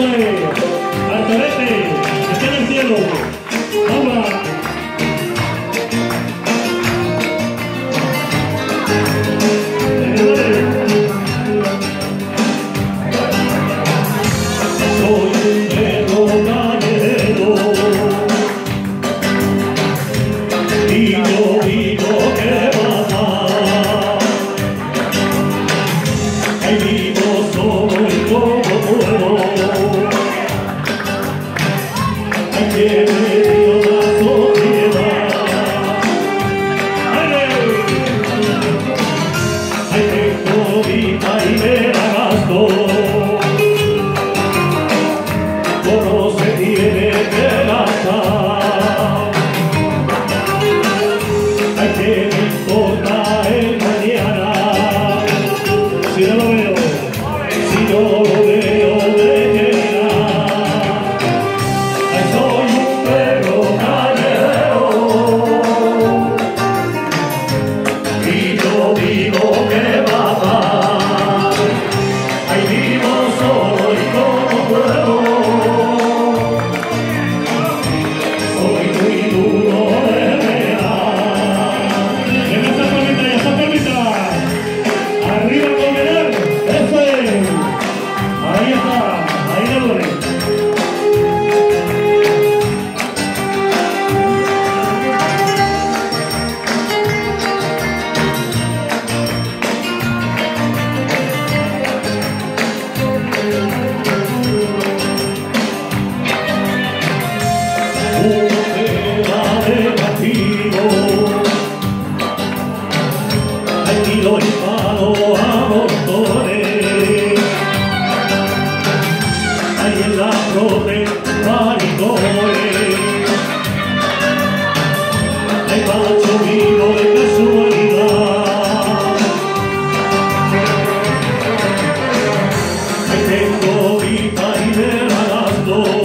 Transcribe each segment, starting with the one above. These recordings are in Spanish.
Artorete, está en el cielo. Vamos. Soy un perro callejero y yo digo que va. Ay, vivo solo y como puedo. Ay, que me dio la sociedad. Ay, tengo vida y me la gasto. Todo se tiene que gastar. Ay, que me importa el mañana. Si no lo veo, si no lo veo, de qué dirá. Ay, soy un perro callejero y yo digo que va a dar. Ay, vivo solo y como puedo. Soy muy duro de velar. En esta palmita y esta palmita. Arriba con Velar. Eso es. Ahí está. Ahí lo doy. De castigo, hay tiro y palo a montones, hay en la flor maricones, hay macho vivo de casualidad, hay tengo vida y me la gasto.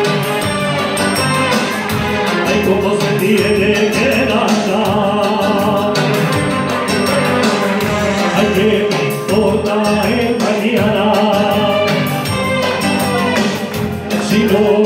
Como se tiene que gastar. Ay, que me importa el mañana. Si no